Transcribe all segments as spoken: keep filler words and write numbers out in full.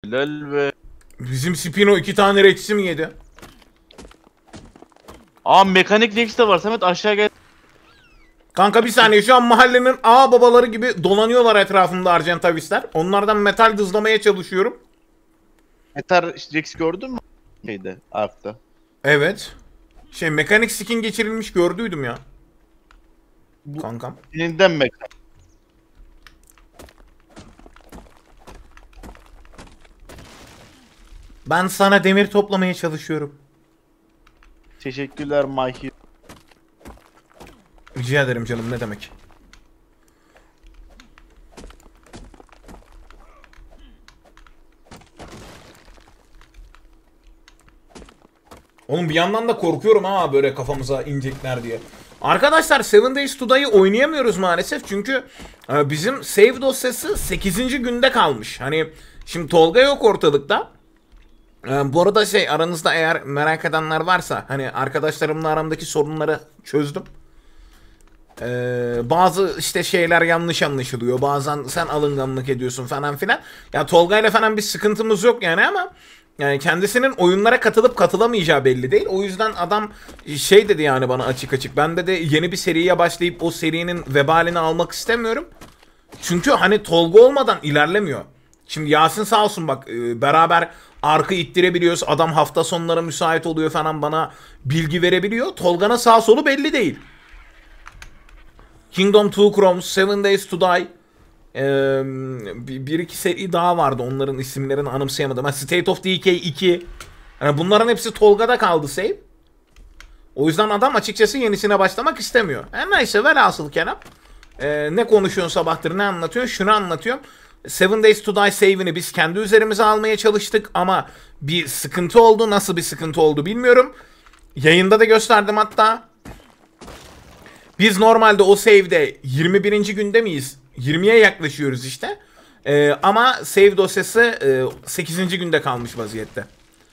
Helal be. Bizim Spino iki tane Rex'i mi yedi? Aa mekanik Rex de var Samet, aşağı gel. Kanka bir saniye, şu an mahallenin ağa babaları gibi dolanıyorlar etrafımda Argentavisler. Onlardan metal dızlamaya çalışıyorum. Metal Rex gördün mü? Şeyde, Ark'ta. Evet. Şey, mekanik skin geçirilmiş gördüydüm ya. Bu kankam. Yeniden mekanik. Ben sana demir toplamaya çalışıyorum. Teşekkürler Mike. Rica ederim canım, ne demek. Oğlum bir yandan da korkuyorum ha, böyle kafamıza inecekler diye. Arkadaşlar Seven Days to Die'yi oynayamıyoruz maalesef çünkü bizim save dosyası sekizinci günde kalmış. Hani şimdi Tolga yok ortalıkta. Bu arada şey, aranızda eğer merak edenler varsa, hani arkadaşlarımla aramdaki sorunları çözdüm. Ee, bazı işte şeyler yanlış anlaşılıyor. Bazen sen alınganlık ediyorsun falan filan. Ya Tolga ile falan bir sıkıntımız yok yani, ama yani kendisinin oyunlara katılıp katılamayacağı belli değil. O yüzden adam şey dedi yani bana açık açık. Ben de de yeni bir seriye başlayıp o serinin vebalini almak istemiyorum. Çünkü hani Tolga olmadan ilerlemiyor. Şimdi Yasin sağ olsun bak, beraber arkı ittirebiliyoruz. Adam hafta sonları müsait oluyor falan, bana bilgi verebiliyor. Tolga'nın sağ solu belli değil. Kingdom Two Chromes, Seven Days to Die, ee, bir iki seri daha vardı, onların isimlerini anımsayamadım. Yani State of Decay iki, yani bunların hepsi Tolga'da kaldı save. O yüzden adam açıkçası yenisine başlamak istemiyor. Yani neyse, velhasıl kelam. Ee, ne konuşuyorsun sabahtır, ne anlatıyorsun? Şunu anlatıyorum. Seven Days to Die save'ini biz kendi üzerimize almaya çalıştık ama bir sıkıntı oldu. Nasıl bir sıkıntı oldu bilmiyorum. Yayında da gösterdim hatta. Biz normalde o save'de yirmi birinci günde miyiz? yirmiye yaklaşıyoruz işte. Ee, ama save dosyası e, sekizinci günde kalmış vaziyette.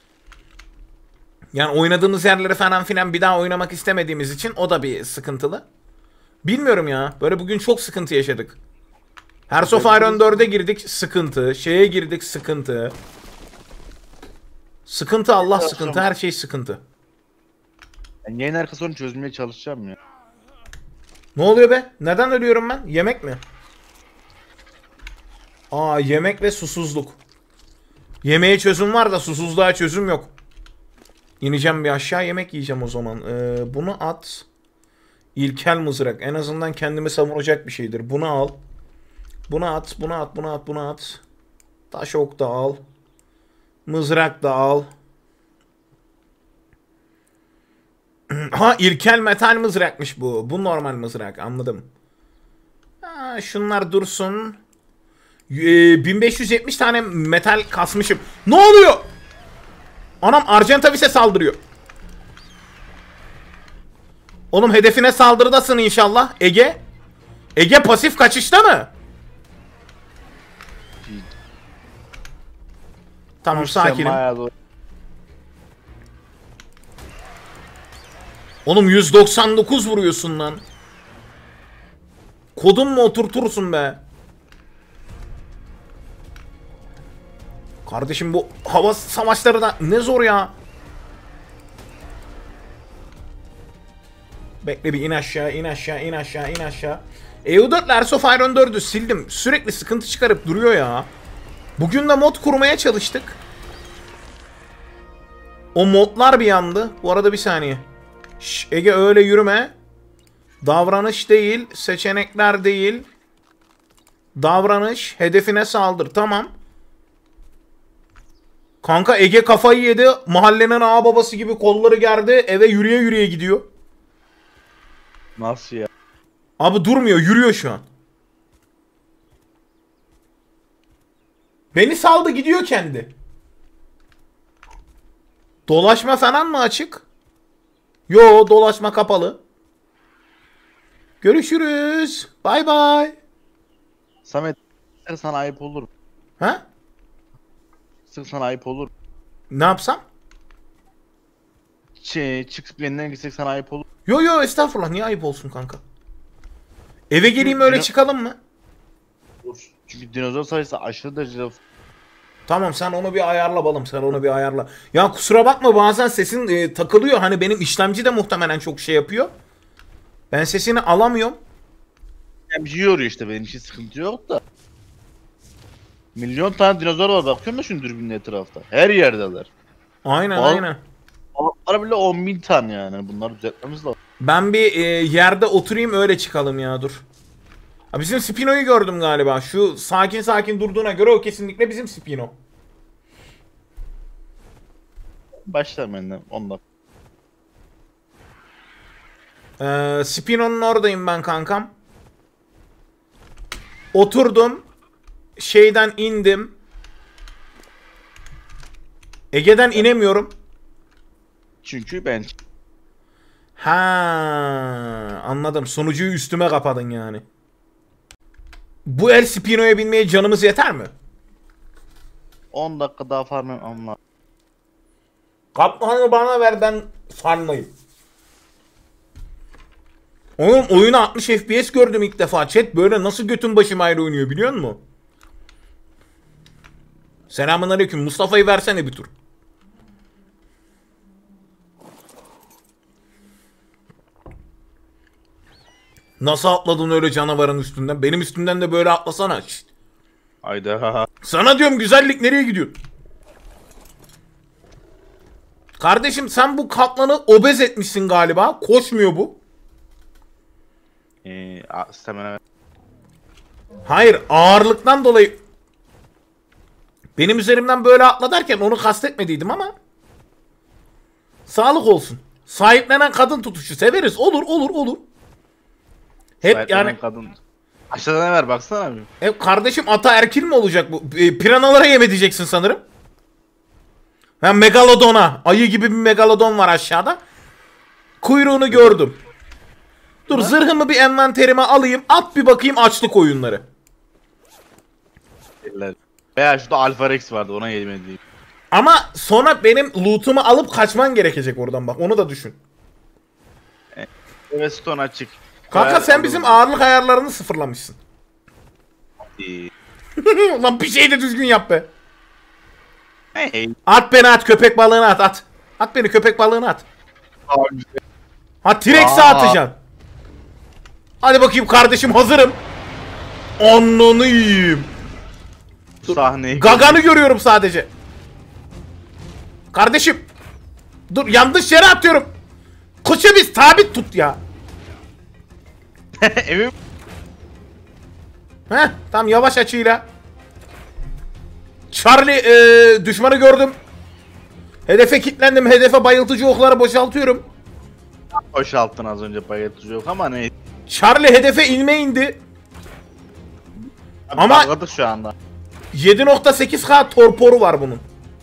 Yani oynadığımız yerleri falan filan bir daha oynamak istemediğimiz için o da bir sıkıntılı. Bilmiyorum ya. Böyle bugün çok sıkıntı yaşadık. Hearts of Iron dörde girdik, sıkıntı. Şeye girdik, sıkıntı. Sıkıntı, Allah sıkıntı, her şey sıkıntı. Yani yayın arkasını çözmeye çalışacağım ya. Ne oluyor be? Neden ölüyorum ben? Yemek mi? Aa, yemek ve susuzluk. Yemeğe çözüm var da susuzluğa çözüm yok. İneceğim bir aşağı, yemek yiyeceğim o zaman. Ee, bunu at. İlkel mızrak. En azından kendimi savunacak bir şeydir. Bunu al. Bunu at, bunu at, bunu at, bunu at. Taş ok da al. Mızrak da al. Ha, ilkel metal mızrakmış bu. Bu normal mızrak, anladım. Ha, şunlar dursun. Ee, bin beş yüz yetmiş tane metal kasmışım. Ne oluyor? Anam Argentavis'e saldırıyor. Oğlum hedefine saldırıdasın inşallah. Ege. Ege pasif kaçışta mı? Tamam, sakinim. Oğlum yüz doksan dokuz vuruyorsun lan. Kodun mu oturtursun be? Kardeşim bu hava savaşları da ne zor ya. Bekle bir, in aşağı, in aşağı, in aşağı, in aşağı. E U dört Hearts of Iron dördü sildim. Sürekli sıkıntı çıkarıp duruyor ya. Bugün de mod kurmaya çalıştık. O modlar bir yandı. Bu arada bir saniye. Şş, Ege öyle yürüme. Davranış değil, seçenekler değil. Davranış, hedefine saldır. Tamam. Kanka Ege kafayı yedi. Mahallenin ağa babası gibi kolları gerdi. Eve yürüye yürüye gidiyor. Nasıl ya? Abi durmuyor, yürüyor şu an. Beni saldı, gidiyor kendi. Dolaşma falan mı açık? Yo, dolaşma kapalı. Görüşürüz. Bay bay. Samet, sana ayıp olur. Ha? Sık sana ayıp olur. Ne yapsam? Şey, çıkıp yeniden gitsek sana ayıp olur. Yo yo, estağfurullah, niye ayıp olsun kanka? Eve geleyim öyle çıkalım mı? Olur. Çünkü dinozor sayısı aşırı derecede... Tamam sen onu bir ayarla balım, sen onu bir ayarla. Ya kusura bakma bazen sesin e, takılıyor. Hani benim işlemci de muhtemelen çok şey yapıyor. Ben sesini alamıyorum. Yani bir şey yoruyor işte, benim için sıkıntı yok da. Milyon tane dinozor var, bakıyorum da şimdi dürbünün etrafta. Her yerdeler. Aynen Bal- aynen. Balıklar bile on bin tane yani. Bunları düzeltmemiz lazım. Ben bir e, yerde oturayım öyle çıkalım ya, dur. Ha, bizim Spino'yu gördüm galiba. Şu sakin sakin durduğuna göre o kesinlikle bizim Spino. Başla benden on dakika. Ee, Spino'nun oradayım ben kankam. Oturdum. Şeyden indim. Ege'den inemiyorum. Çünkü ben Ha, anladım. Sonucuyu üstüme kapadın yani. Bu el Spino'ya binmeye canımız yeter mi? on dakika daha farm yapmam lazım. Kaplanı bana ver, ben farmlayayım. Oğlum oyunu altmış F P S gördüm ilk defa. Chat böyle nasıl götün başım ayrı oynuyor biliyor musun? Selamünaleyküm. Mustafa'yı versene bir tur. Nasıl atladın öyle canavarın üstünden? Benim üstümden de böyle atlasana. Şşt. Hayda. Sana diyorum güzellik nereye gidiyor? Kardeşim sen bu kaplanı obez etmişsin galiba. Koşmuyor bu. Eee stamina. Hayır, ağırlıktan dolayı. Benim üzerimden böyle atla derken onu kastetmediydim ama. Sağlık olsun. Sahiplenen kadın tutuşu severiz. Olur olur olur. Hep yani. Kadın. Aşağıda ne var baksana bir. Hep kardeşim ata erkil mi olacak bu? E, piranalara yem edeceksin sanırım. Ben megalodona. Ayı gibi bir megalodon var aşağıda. Kuyruğunu gördüm. Dur, zırhımı bir envanterime alayım. At bir bakayım açlık oyunları. Veya şurada Alpha Rex vardı, ona yedim. Ama sonra benim loot'umu alıp kaçman gerekecek oradan, bak onu da düşün. Evet, stone açık. Kanka Ayar sen bizim alalım. ağırlık ayarlarını sıfırlamışsın. İyi. Lan bir şey de düzgün yap be. Hey. At beni, at köpek balığını at at. At beni, köpek balığını at. Abi. Ha T-Rex'e Aa. atacaksın. Hadi bakayım kardeşim, hazırım. Onunu yiyeyim. Sahneyi. Gaganı görüyorum sadece. Kardeşim. Dur, yanlış yere atıyorum. Kuşu bir sabit tut ya. Evim. Heh, tam yavaş açıyla. Charlie ee, düşmanı gördüm. Hedefe kilitlendim. Hedefe bayıltıcı okları boşaltıyorum. Boşalttın az önce, bayıltıcı yok ama ne? Charlie hedefe inme indi. Ama- Ama anladık şu anda. yedi nokta sekiz K torporu var bunun.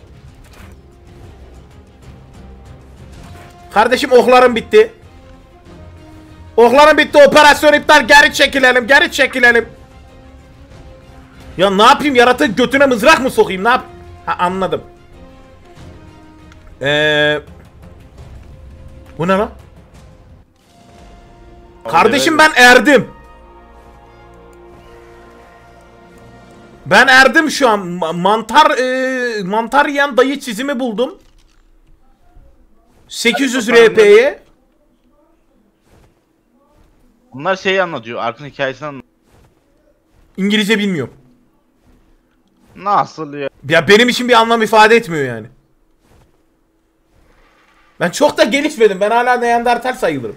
Kardeşim oklarım bitti. Oklarım bitti. Operasyon iptal. Geri çekilelim. Geri çekilelim. Ya ne yapayım? Yaratığın götüne mızrak mı sokayım? Ne yap? Ha, anladım. Eee... Bu ne lan? Kardeşim ben erdim. Ben erdim şu an. Ma- Mantar e, mantar yiyen dayı çizimi buldum. sekiz yüz R P'ye. Bunlar şeyi anlatıyor, Ark'ın hikayesini anlatıyor. İngilizce bilmiyorum. Nasıl ya? Ya benim için bir anlam ifade etmiyor yani. Ben çok da gelişmedim. Ben hala Neandertal sayılırım.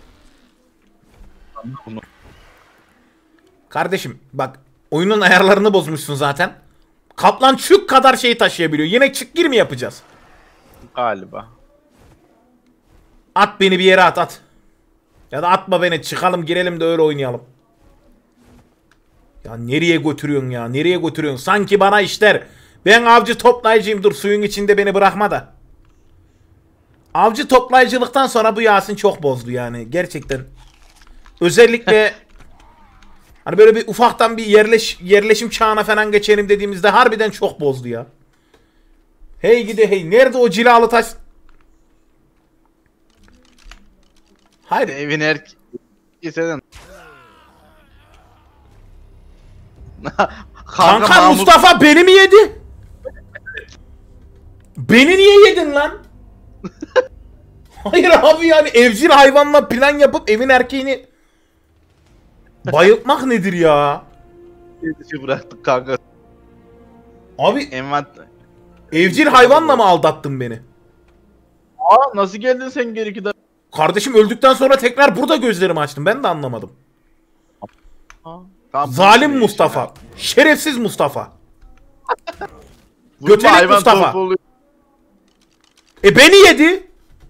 Bunu- Kardeşim bak, oyunun ayarlarını bozmuşsun zaten. Kaplan çük kadar şey taşıyabiliyor. Yine çık gir mi yapacağız? Galiba. At beni bir yere, at at. Ya da atma beni, çıkalım girelim de öyle oynayalım. Ya nereye götürüyorsun ya? Nereye götürüyorsun? Sanki bana işler. Ben avcı toplayıcıyım. Dur, suyun içinde beni bırakma da. Avcı toplayıcılıktan sonra bu Yasin çok bozdu yani. Gerçekten. Özellikle hani böyle bir ufaktan bir yerleş, yerleşim çağına falan geçelim dediğimizde harbiden çok bozdu ya. Hey gidi hey. Nerede o cilalı taş? Hayır. Evin her... Sen... Kanka Mahmut- Mustafa beni mi yedi? Beni niye yedin lan? Hayır abi, yani evcil hayvanla plan yapıp evin erkeğini bayıltmak nedir ya? Dışı bıraktık kanka. Abi Envant. evcil hayvanla mı aldattın beni? Aa nasıl geldin sen geri iki dakika? Kardeşim öldükten sonra tekrar burada gözlerimi açtım. Ben de anlamadım. Tamam, Zalim bu Mustafa. ya. Şerefsiz Mustafa. Vurma, Götelik hayvan Mustafa. topu oluyor. E beni yedi.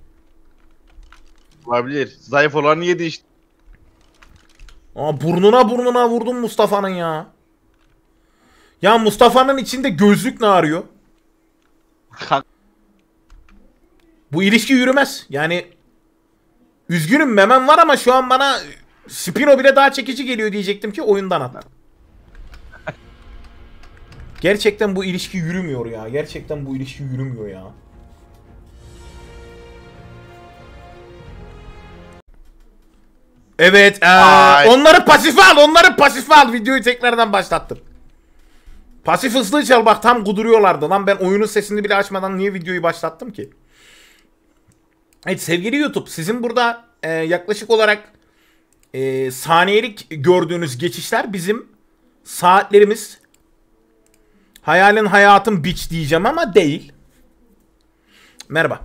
Olabilir. Zayıf olanı yedi işte. Aa, burnuna burnuna vurdum Mustafa'nın ya. Ya Mustafa'nın içinde gözlük ne arıyor? Bu ilişki yürümez. Yani üzgünüm, memem var ama şu an bana Spino bile daha çekici geliyor diyecektim ki oyundan atlar. Gerçekten bu ilişki yürümüyor ya. Gerçekten bu ilişki yürümüyor ya. Evet, ee, onları pasife al, onları pasife al. Videoyu tekrardan başlattım. Pasif hızlı çal, bak tam kuduruyorlardı lan. Ben oyunun sesini bile açmadan niye videoyu başlattım ki? Evet sevgili YouTube, sizin burada e, yaklaşık olarak e, saniyelik gördüğünüz geçişler bizim saatlerimiz. Hayalin hayatın biç diyeceğim ama değil. Merhaba.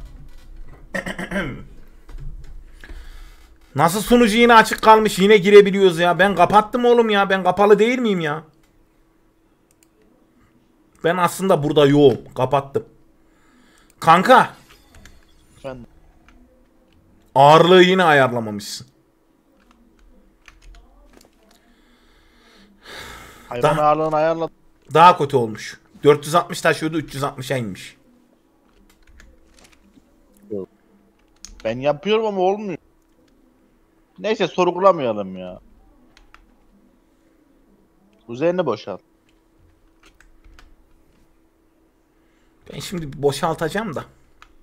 Nasıl sunucu yine açık kalmış, yine girebiliyoruz ya. Ben kapattım oğlum ya, ben kapalı değil miyim ya? Ben aslında burada yoğum, kapattım. Kanka. Efendim? Ağırlığı yine ayarlamamışsın. Hayvan Daha- ağırlığını ayarladım. Daha kötü olmuş. dört yüz altmış taşıyordu, üç yüz altmışa inmiş. Ben yapıyorum ama olmuyor. Neyse sorgulamayalım ya. Üzerini boşalt. Ben şimdi boşaltacağım da.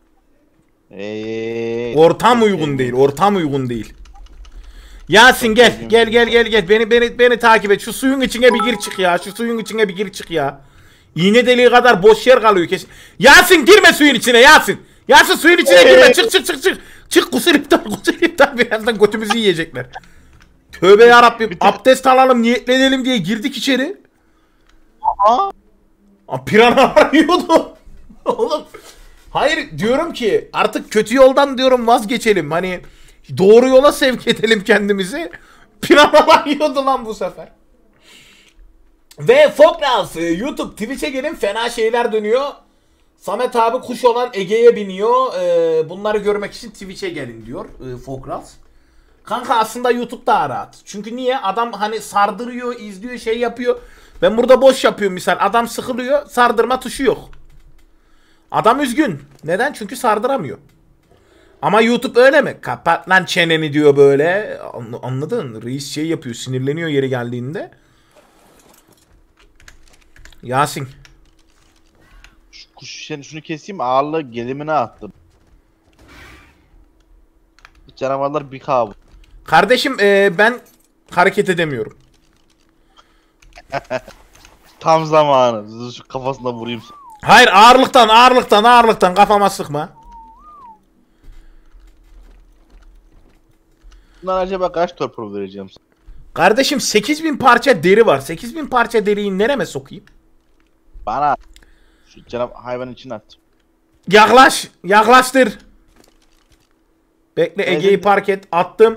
Eee. Ortam uygun değil, ortam uygun değil. Yasin gel, gel gel gel gel. Beni beni beni takip et. Şu suyun içine bir gir çık ya. Şu suyun içine bir gir çık ya. İğne deliği kadar boş yer kalıyor kesin. Yasin girme suyun içine Yasin. Yasin suyun içine girme. Çık çık çık çık. Çık kusur iptal, kusur iptal. Birazdan götümüzü yiyecekler. Tövbe yarabbim. Abdest alalım, niyetlenelim diye girdik içeri. Aa. Aa, piranalar yiyordu. Oğlum. Hayır diyorum ki artık kötü yoldan diyorum vazgeçelim. Hani doğru yola sevk edelim kendimizi. Piranalar yiyordu lan bu sefer. Ve Fokras YouTube Twitch'e gelin, fena şeyler dönüyor. Samet abi kuş olan Ege'ye biniyor. Ee, bunları görmek için Twitch'e gelin diyor e, Fokras. Kanka aslında YouTube daha rahat. Çünkü niye? Adam hani sardırıyor, izliyor, şey yapıyor. Ben burada boş yapıyorum misal. Adam sıkılıyor, sardırma tuşu yok. Adam üzgün. Neden? Çünkü sardıramıyor. Ama YouTube öyle mi? Kapat lan çeneni diyor böyle. An- Anladın? Reis şey yapıyor, sinirleniyor yeri geldiğinde. Yasin. Şu kuş sen şunu keseyim, ağırlığı gelimine attım. Canavarlar bir kavu. Kardeşim e, ben hareket edemiyorum. Tam zamanı. Şu kafasına vurayım. Hayır, ağırlıktan ağırlıktan ağırlıktan kafama sıkma. Bundan acaba kaç torpil vereceğim sana? Kardeşim sekiz bin parça deri var. sekiz bin parça deriyi nereme sokayım? Bana şu canav hayvanın içine at. Yaklaş. Yaklaştır. Bekle, Ne Ege'yi dedin? park et. Attım.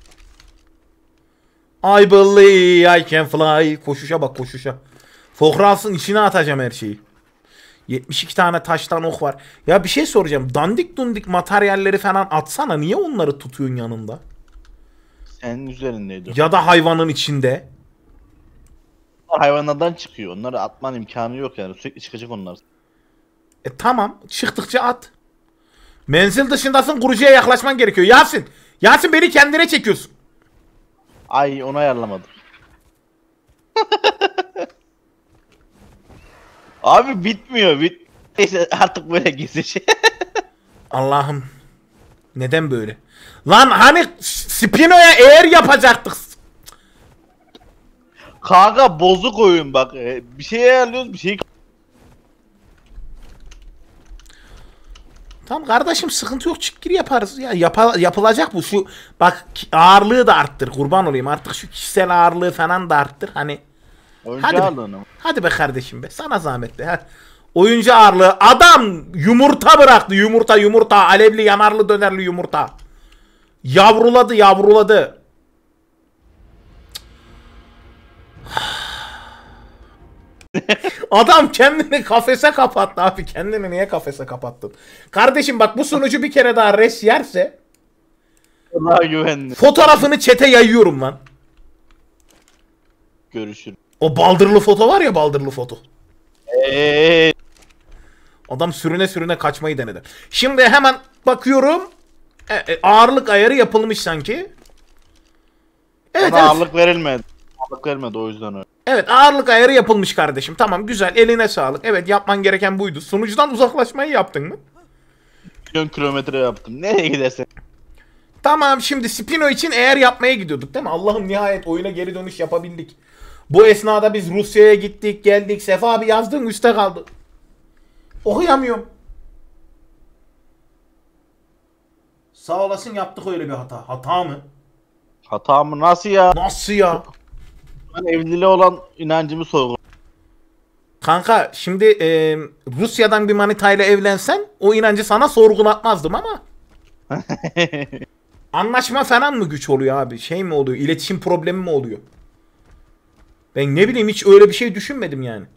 I believe I can fly. Koşuşa bak, koşuşa. Fokras'ın içine atacağım her şeyi. yetmiş iki tane taştan ok var. Ya bir şey soracağım. Dandik dundik materyalleri falan atsana. Niye onları tutuyorsun yanında? Senin üzerindeydi. Ya da hayvanın içinde. Onlar hayvanlardan çıkıyor. Onları atman imkanı yok yani. Sürekli çıkacak onlar. E tamam. Çıktıkça at. Menzil dışındasın. Kurucuya yaklaşman gerekiyor. Yasin. Yasin beni kendine çekiyorsun. Ay onu ayarlamadım. Abi bitmiyor. Bit Neyse artık böyle gezecek. Allah'ım. Neden böyle? Lan hani Spino'ya eğer yapacaktık. Kanka bozuk oyun bak. Ee, Bir şey ayarlıyoruz bir şey. Tamam kardeşim sıkıntı yok, çık gir yaparız. Ya yapa, yapılacak bu, şu bak ağırlığı da arttır, kurban olayım artık, şu kişisel ağırlığı falan da arttır hani. Oyuncu Hadi be, ağırlığını mı? hadi be kardeşim be, sana zahmet be. Hadi. Oyuncu ağırlığı, adam yumurta bıraktı, yumurta yumurta, alevli yanarlı dönerli yumurta. Yavruladı yavruladı. Adam kendini kafese kapattı abi. Kendini niye kafese kapattın? Kardeşim bak, bu sunucu bir kere daha res yerse Daha güvenli. fotoğrafını çete yayıyorum lan. Görüşürüz. O baldırlı foto var ya, baldırlı foto. Eee. Adam sürüne sürüne kaçmayı denedi. Şimdi hemen bakıyorum. E, e, ağırlık ayarı yapılmış sanki. Evet, Ona evet. ağırlık verilmedi. Ağırlık verilmedi, o yüzden öyle. Evet, ağırlık ayarı yapılmış kardeşim. Tamam, güzel, eline sağlık. Evet, yapman gereken buydu. Sunucudan uzaklaşmayı yaptın mı? Milyon kilometre yaptım. Nereye gidersen. Tamam, şimdi Spino için eğer yapmaya gidiyorduk değil mi? Allah'ım nihayet oyuna geri dönüş yapabildik. Bu esnada biz Rusya'ya gittik geldik. Sefa abi yazdığın üstte kaldı. Okuyamıyorum. Sağ olasın, yaptık öyle bir hata. Hata mı? Hata mı? Nasıl ya? Nasıl ya? Ben evliliğe olan inancımı sorguladım. Kanka şimdi e, Rusya'dan bir manitayla evlensen o inancı sana sorgulatmazdım ama. Anlaşma falan mı güç oluyor abi? Şey mi oluyor? İletişim problemi mi oluyor? Ben ne bileyim, hiç öyle bir şey düşünmedim yani.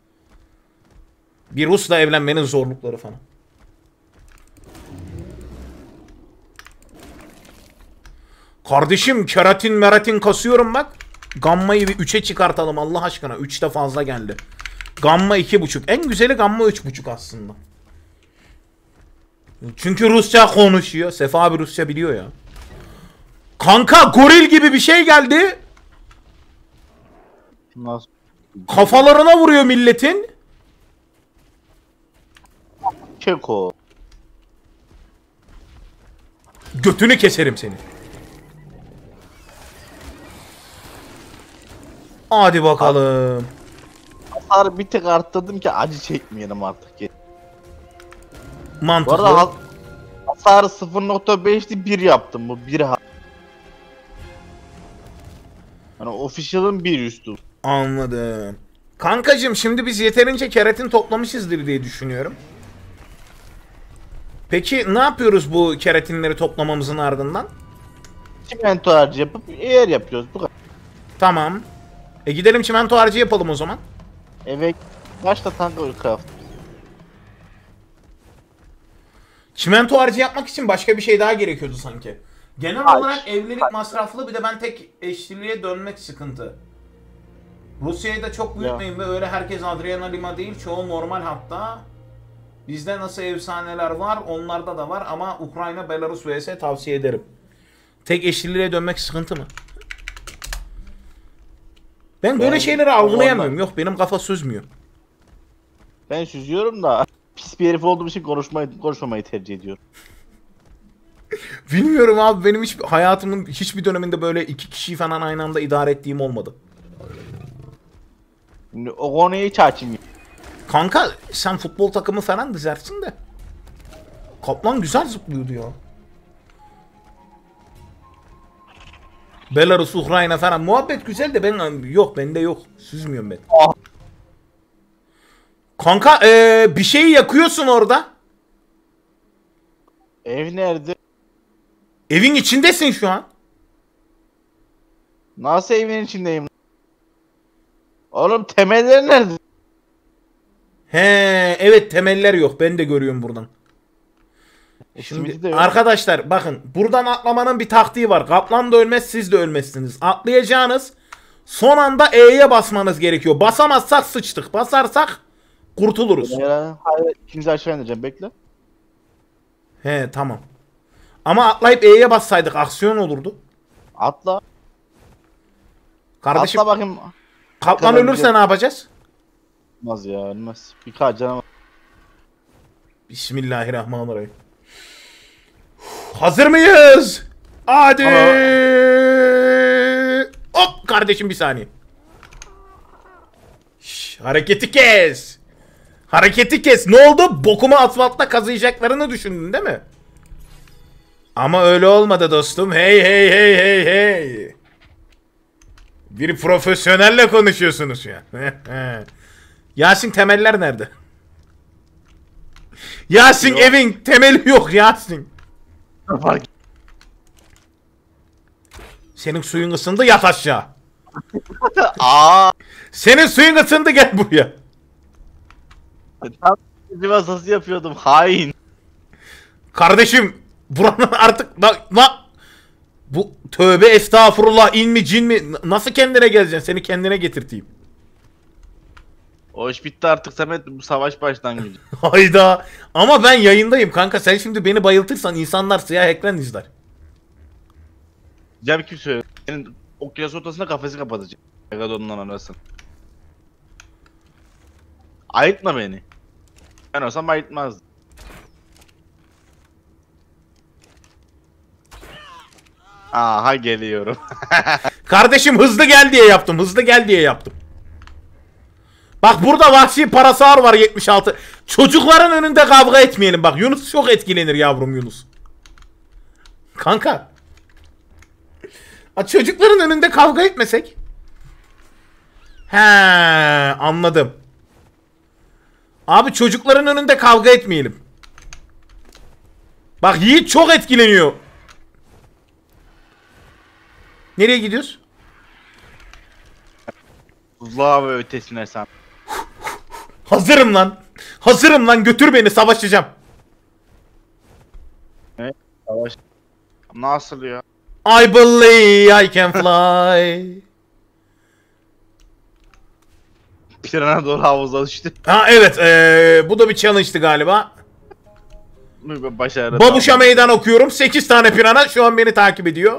Bir Rus'la evlenmenin zorlukları falan. Kardeşim keratin meratin kasıyorum bak. Gamma'yı bir üçe çıkartalım Allah aşkına. üç de fazla geldi. Gamma iki buçuk. En güzeli Gamma üç buçuk aslında. Çünkü Rusça konuşuyor. Sefa abi Rusça biliyor ya. Kanka goril gibi bir şey geldi. Nasıl? Kafalarına vuruyor milletin. Keko. Götünü keserim seni. Hadi bakalım. Hasarı bir tek arttırdım ki acı çekmeyelim artık. Bu Mantıklı. arada has- hasarı sıfır nokta beşti, bir yaptım. Bu bir ha. Hani official'ın bir üstü. Anladım. Kankacım şimdi biz yeterince keratin toplamışızdır diye düşünüyorum. Peki ne yapıyoruz bu keratinleri toplamamızın ardından? Çimento harcı yapıp eğer yapıyoruz. Bu kadar. Tamam. E gidelim çimento harcı yapalım o zaman. Evet. Kaçta tank craft? Çimento harcı yapmak için başka bir şey daha gerekiyordu sanki. Genel Haç. olarak evlilik Haç. masraflı, bir de ben tek eşliliğe dönmek sıkıntı. Rusya'yı da çok büyütmeyin ve öyle herkes Adriana Lima değil, çoğu normal hatta. Bizde nasıl efsaneler var, onlarda da var ama Ukrayna, Belarus vs tavsiye ederim. Tek eşliliğe dönmek sıkıntı mı? Ben böyle Ben- şeyleri algılayamıyorum. Yok, benim kafa süzmüyor. Ben süzüyorum da pis bir herif olduğum için konuşmayı, konuşmamayı tercih ediyorum. Bilmiyorum abi, benim hiç hayatımın hiçbir döneminde böyle iki kişiyi falan aynı anda idare ettiğim olmadı. Şimdi o konuya hiç açayım. Kanka sen futbol takımı falan dizersin de. Kaplan güzel zıplıyordu ya. Belarus, Ukrayna falan muhabbet güzel de ben yok, bende yok. Süzmüyorum ben. Ah. Kanka ee, bir şeyi yakıyorsun orada. Ev nerede? Evin içindesin şu an. Nasıl evin içindeyim? Oğlum temeller nerede? He evet, temeller yok, ben de görüyorum buradan. Şimdi Şimdi de yok. arkadaşlar bakın, buradan atlamanın bir taktiği var. Kaplan da ölmez, siz de ölmezsiniz. Atlayacağınız son anda E'ye basmanız gerekiyor. Basamazsak sıçtık. Basarsak kurtuluruz. Ya, hayır, ikinci aşağı ineceğim, bekle. He tamam. Ama atlayıp E'ye bassaydık aksiyon olurdu. Atla. Kardeşim Atla bakayım. kaplan kadar ölürse gidiyor. ne yapacağız? Olmaz ya, ölmez. Birkaç canım. Bismillahirrahmanirrahim. Hazır mıyız? Hadi. Hop kardeşim bir saniye. Şş, hareketi kes. Hareketi kes. Ne oldu? Bokumu asfaltta kazıyacaklarını düşündün değil mi? Ama öyle olmadı dostum. Hey hey hey hey hey. Bir profesyonelle konuşuyorsunuz ya. Yasin temeller nerede? Yasin Yok. evin temeli yok Yasin. Fark Senin suyun ısındı yat aşağı. Aa. Senin suyun ısındı gel buraya. Tam bir masası yapıyordum. Hain. Kardeşim buranın artık la, la, bu tövbe estağfurullah in mi cin mi nasıl kendine geleceksin seni kendine getirteyim. O iş bitti artık Samet, bu savaş başlangıcı. Hayda ama ben yayındayım kanka sen şimdi beni bayıltırsan insanlar siyah ekran izler. Cem kim söyledi? Senin okyanus ortasında kafesi kapatacak. Megadon'la arasın. Ayıtma beni. Ben olsam ayıtmazdım. Aha geliyorum. Kardeşim hızlı gel diye yaptım hızlı gel diye yaptım. Bak burada vahşi parasar var yetmiş altı. Çocukların önünde kavga etmeyelim bak Yunus çok etkilenir yavrum Yunus. Kanka. A, çocukların önünde kavga etmesek. He anladım. Abi çocukların önünde kavga etmeyelim. Bak Yiğit çok etkileniyor. Nereye gidiyoruz? Buzluğa ve ötesine sen. Hazırım lan. Hazırım lan götür beni savaşacağım. Ne? Savaş. Nasıl ya? I believe I can fly. Pirana doğru havuza düştü. Ha evet ee, bu da bir challenge'tı galiba. Başarı. Babuşa tamam. meydan okuyorum. sekiz tane pirana şu an beni takip ediyor.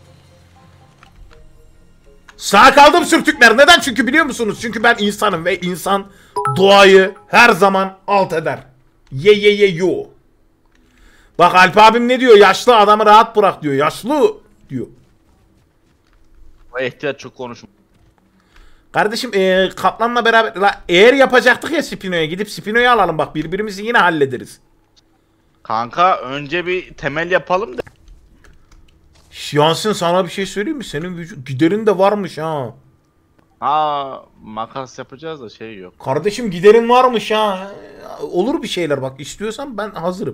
Sağ kaldım sürtükler. Neden? Çünkü biliyor musunuz? Çünkü ben insanım ve insan doğayı her zaman alt eder. Ye ye ye yo. Bak Alp abim ne diyor? Yaşlı adamı rahat bırak diyor. Yaşlı diyor. O ihtiyaç çok konuşma. Kardeşim ee, Kaplan'la beraber la, eğer yapacaktık ya Spino'ya gidip Spino'yu alalım bak birbirimizi yine hallederiz. Kanka önce bir temel yapalım da. Yasin sana bir şey söyleyeyim mi? Senin vücut giderin de varmış ha. Ha makas yapacağız da şey yok. Kardeşim giderin varmış ha. Olur bir şeyler bak istiyorsan ben hazırım.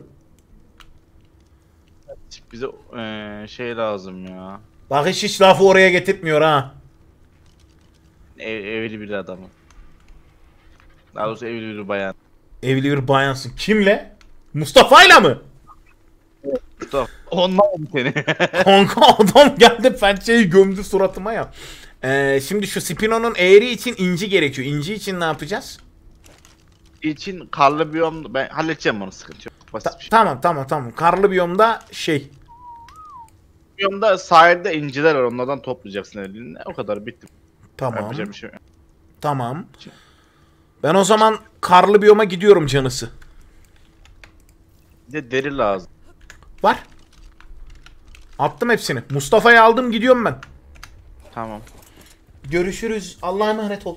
Bize eee, şey lazım ya. Bak hiç hiç lafı oraya getirtmiyor ha. Ev, evli bir adamı. Daha doğrusu evli bir bayan. Evli bir bayansın. Kimle? Mustafa'yla mı? Mustafa. Ondan mı seni? Kanka adam geldi pençeyi gömdü suratıma ya. Ee, şimdi şu Spino'nun eğri için inci gerekiyor. İnci için ne yapacağız? için karlı biyom ben halledeceğim onu, sıkıntı yok. Basit Ta- bir şey. tamam tamam tamam. Karlı biyomda şey. Biyomda sahilde inciler var, onlardan toplayacaksın eline. O kadar bitti. Tamam. Yapacağım bir şey yok. Tamam. Ben o zaman karlı biyoma gidiyorum canısı. Bir de deri lazım. Var. Attım hepsini. Mustafa'yı aldım gidiyorum ben. Tamam. Görüşürüz. Allah'a emanet ol.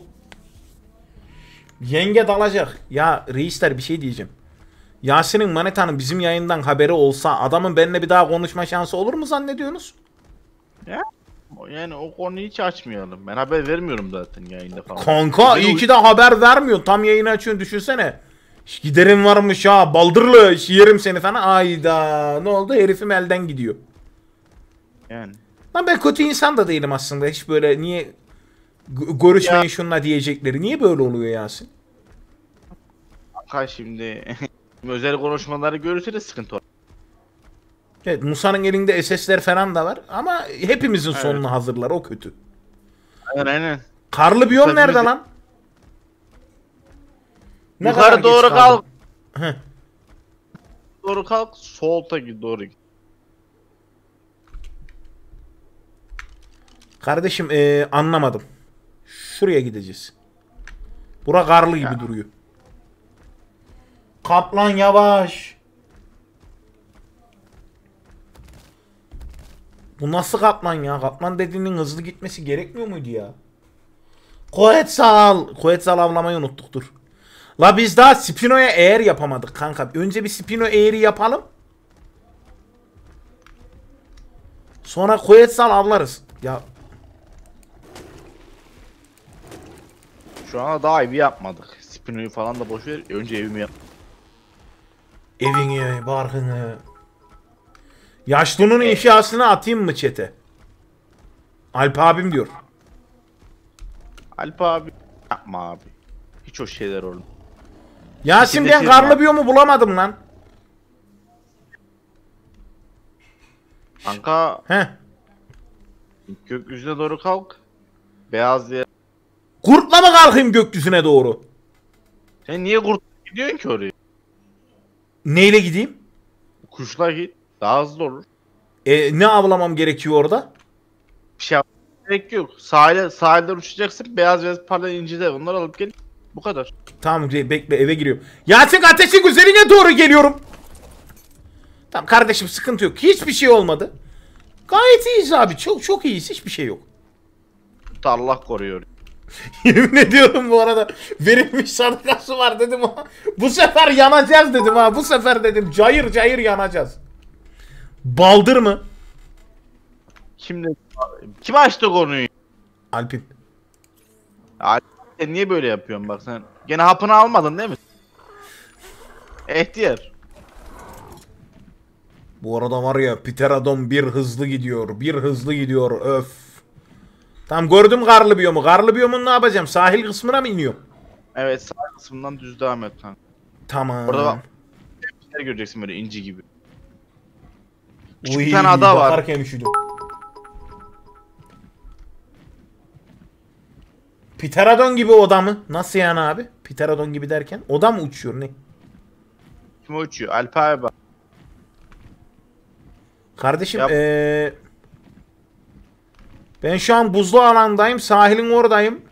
Yenge dalacak. Ya reisler bir şey diyeceğim. Yasin'in Maneta'nın bizim yayından haberi olsa adamın benimle bir daha konuşma şansı olur mu zannediyorsunuz? Ya yani o konuyu hiç açmayalım. Ben haber vermiyorum zaten yayında falan. Kanka Beni iyi uy- ki de haber vermiyorsun. Tam yayını açıyorsun düşünsene. Giderim varmış ha baldırlı yerim seni falan. Ayda ne oldu herifim elden gidiyor. Yani. Lan ben kötü insan da değilim aslında. Hiç böyle niye g- görüşmeyin şunla diyecekleri. Niye böyle oluyor Yasin? Kanka şimdi özel konuşmaları görürse de sıkıntı olur. Evet Musa'nın elinde S S'ler falan da var. Ama hepimizin Evet. sonunu hazırlar o kötü. Aynen aynen. Karlı biyom Tabii nerede bizi- lan? Ne Yukarı kadar geç doğru kaldım? kalk. Heh. Doğru kalk. Solta git, doğru git. Kardeşim ee, anlamadım. Şuraya gideceğiz. Bura karlı gibi Ya. duruyor. Kaplan yavaş. Bu nasıl kaplan ya? Kaplan dediğinin hızlı gitmesi gerekmiyor muydu ya? Koetsal. Koetsal avlamayı unuttuk dur. La biz daha Spino'ya eğer yapamadık kanka. Önce bir Spino eğri yapalım. Sonra Quetzal avlarız. Ya Şu ana daha evi yapmadık. Spino'yu falan da boş ver. Önce evimi yap. evini, barkını. Yaşlının inşasını atayım mı çete? Alp abim diyor. Alp abi yapma abi. Hiç o şeyler oğlum. Yasin ben İçindeki- karlı biyomu bulamadım lan. Kanka Heh. gökyüzüne doğru kalk. Beyaz yer. Kurtla mı kalkayım gökyüzüne doğru? Sen niye kurt gidiyorsun ki oraya? Neyle gideyim? Kuşla git. Daha hızlı olur. E, ne avlamam gerekiyor orada? Bir şey yapmaya gerek yok. Sahile, sahilden uçacaksın. Beyaz beyaz parlayan inciler. Onları alıp gel. Bu kadar. Tamam re- bekle eve giriyorum. Yasin ateşin güzeline doğru geliyorum. Tamam kardeşim sıkıntı yok. Hiçbir şey olmadı. Gayet iyiyiz abi. Çok çok iyiyiz. Hiçbir şey yok. Allah koruyor. Yemin ediyorum bu arada verilmiş sadakası var dedim ama bu sefer yanacağız dedim ha. Bu sefer dedim cayır cayır yanacağız. Baldır mı? Şimdi kim açtı konuyu? Alp'in. Ya, sen niye böyle yapıyorsun bak sen? Gene hapını almadın değil mi? Ehtiyar. Bu arada var ya Pterodon bir hızlı gidiyor. Bir hızlı gidiyor öf. Tamam gördüm karlı biyomu. Karlı biyomun ne yapacağım? Sahil kısmına mı iniyorum? Evet sağ kısmından düz devam et kanka. Tamam. Orada bak. Bir şeyler göreceksin böyle inci gibi. Küçük Uy, bir tane ada var. bakarken üşüdüm. Pterodon gibi oda mı? Nasıl yani abi? Pterodon gibi derken? Oda mı uçuyor ne? Kim uçuyor? Alp abi bak. Kardeşim Yap. ee, ben şu an buzlu alandayım. Sahilin oradayım.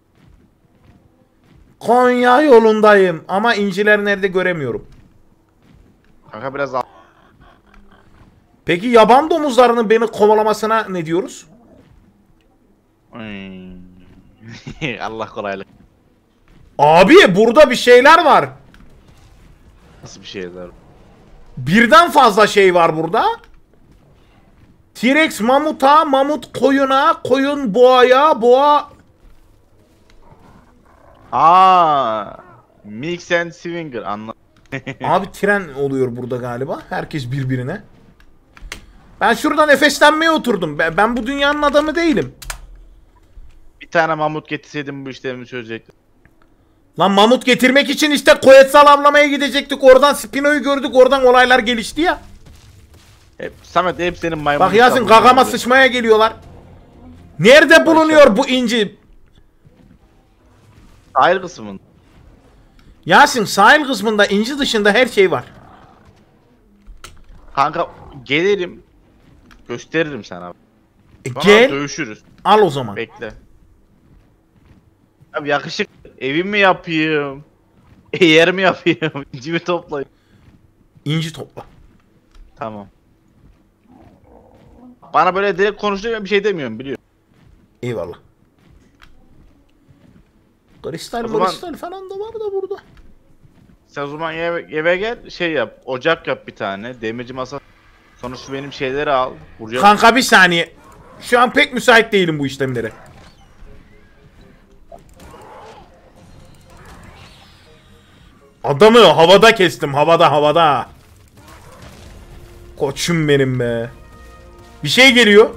Konya yolundayım. Ama inciler nerede göremiyorum. Kanka biraz al. Peki yaban domuzlarının beni kovalamasına ne diyoruz? Hmm. Allah kolaylık. Abi burada bir şeyler var. Nasıl bir şeyler? Birden fazla şey var burada. T-Rex mamuta, mamut koyuna, koyun boğaya, boğa... Aa, Mix and Swinger anladım. Abi tren oluyor burada galiba. Herkes birbirine. Ben şurada nefeslenmeye oturdum. Ben, ben bu dünyanın adamı değilim. Bir tane mamut getirseydim bu işlerimi çözecektim. Lan mamut getirmek için işte Quetzal avlamaya gidecektik. Oradan Spino'yu gördük. Oradan olaylar gelişti ya. Hep, Samet hep senin maymun. Bak Yasin hesabından gagama oluyor. sıçmaya geliyorlar. Nerede bulunuyor bu inci? Sahil kısmın. Yasin sahil kısmında inci dışında her şey var. Kanka gelirim. Gösteririm sana. E, Sonra gel dövüşürüz. al o zaman. Bekle. Abi yakışık. Evim mi yapayım? Yer mi yapayım? İncimi toplayayım. İnci topla. Tamam. Bana böyle direkt konuştuğum ben bir şey demiyorum biliyorum. Eyvallah. Kristal O zaman- kristal falan da var da burada. Sen o zaman eve, eve gel şey yap. Ocak yap bir tane. Demirci masa. Sonra şu benim şeyleri al. Buraya Kanka bir saniye. Şu an pek müsait değilim bu işlemlere. Adamı havada kestim. Havada havada. Koçum benim be. Bir şey geliyor.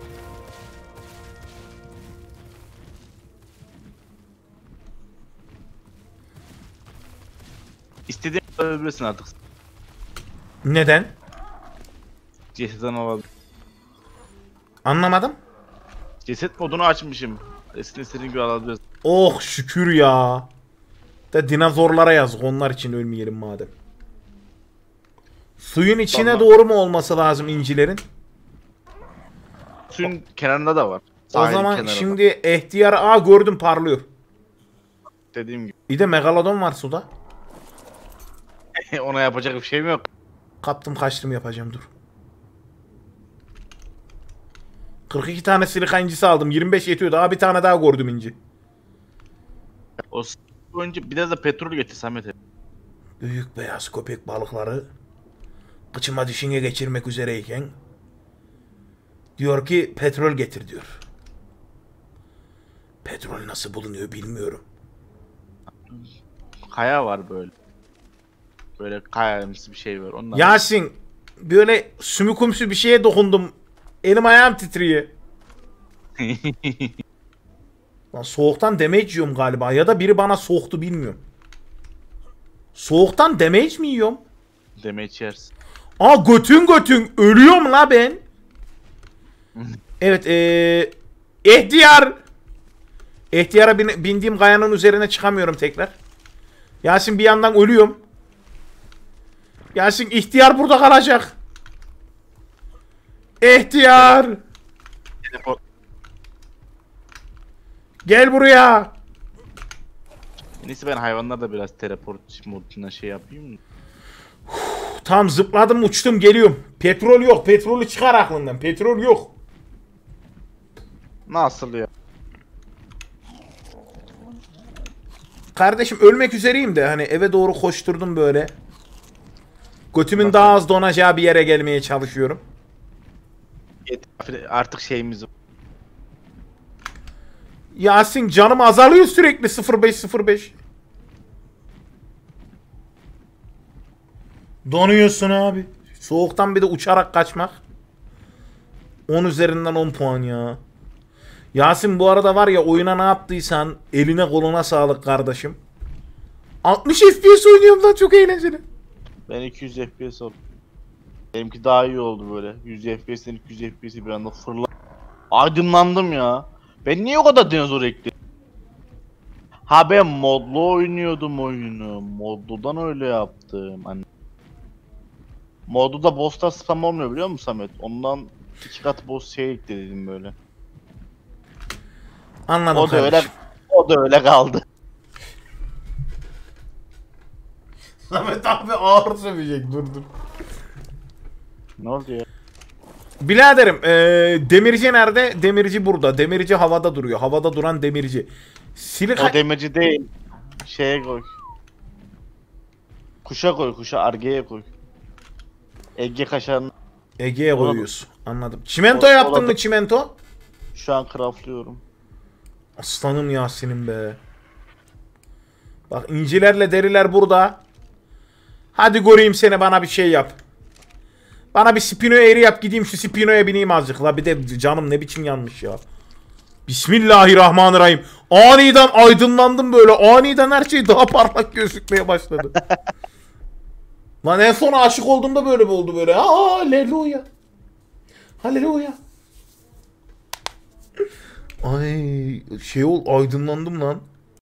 istediğin kadar öldüresin artık. Neden? Cesetten olabilir. Anlamadım. Ceset modunu açmışım. Eskiden istediğin gibi alabilirsin. Oh şükür ya. Da dinozorlara yazık. Onlar için ölmeyelim madem. Suyun içine Tamam. doğru mu olması lazım incilerin? Suyun kenarında da var. O Sahilin zaman kenarında. şimdi ihtiyar... Aa gördüm parlıyor. Dediğim gibi. Bir de megalodon var suda. Ona yapacak bir şeyim yok. Kaptım kaçtım yapacağım dur. kırk iki tane silika incisi aldım. yirmi beş yetiyor. Daha bir tane daha gördüm inci. O s- Önce biraz da petrol getir Samet abi. Büyük beyaz köpek balıkları kıçıma dişine geçirmek üzereyken diyor ki petrol getir diyor. Petrol nasıl bulunuyor bilmiyorum. Kaya var böyle. Böyle kayamsı bir şey var. Ondan Yasin böyle sümükümsü bir şeye dokundum. Elim ayağım titriyor. Lan soğuktan damage yiyorum galiba ya da biri bana soğuktu bilmiyorum. Soğuktan damage mi yiyorum? deme içersin. Aa götün götün ölüyorum la ben. Evet eee ihtiyar. İhtiyara bin, bindiğim kayanın üzerine çıkamıyorum tekrar. Yasin bir yandan ölüyorum. Yasin ihtiyar burada kalacak. İhtiyar. Teleport. Gel buraya. Neyse ben hayvanlar da biraz teleport moduna şey yapayım mı? Tam zıpladım uçtum geliyorum. Petrol yok. Petrolü çıkar aklından. Petrol yok. Nasıl ya? Kardeşim ölmek üzereyim de hani eve doğru koşturdum böyle. Götümün Nasıl? daha az donacağı bir yere gelmeye çalışıyorum. Artık şeyimiz var. Yasin canım azalıyor sürekli sıfır beş sıfır beş. Donuyorsun abi. Soğuktan bir de uçarak kaçmak. on üzerinden on puan ya. Yasin bu arada var ya oyuna ne yaptıysan eline koluna sağlık kardeşim. altmış F P S oynuyorum lan çok eğlenceli. Ben iki yüz F P S oldum. Benimki daha iyi oldu böyle. yüz F P S'den iki yüz F P S'i bir anda fırla. Aydınlandım ya. Ben niye o kadar dinozor ekledim? Ha ben modlu oynuyordum oyunu. Modludan öyle yaptım. Hani modluda boss'ta spam olmuyor biliyor musun Samet? Ondan iki kat boss şey ekledim böyle. Anladım O da öyle kardeşim. o da öyle kaldı. Samet abi ağır sövecek dur dur. Ne oldu ya? Biraderim ee, demirci nerede? Demirci burada. Demirci havada duruyor. Havada duran demirci. Silika... O demirci değil. Şeye koy. Kuşa koy, kuşa Arge'ye koy. Ege kaşarını Ege'ye Ola- koyuyorsun. Anladım. Çimento O- yaptın olabilir. mı çimento? şu an craftlıyorum. Aslanım Yasin'im be. Bak incilerle deriler burada. Hadi göreyim seni bana bir şey yap. Bana bir Spino eri yap gideyim şu Spino'ya bineyim azıcık la bir de canım ne biçim yanmış ya. Bismillahirrahmanirrahim. Aniden aydınlandım böyle. Aniden her şey daha parlak gözükmeye başladı. Lan en son aşık olduğumda böyle mi oldu böyle? Aa halleluya. Halleluya. Ay şey ol aydınlandım lan.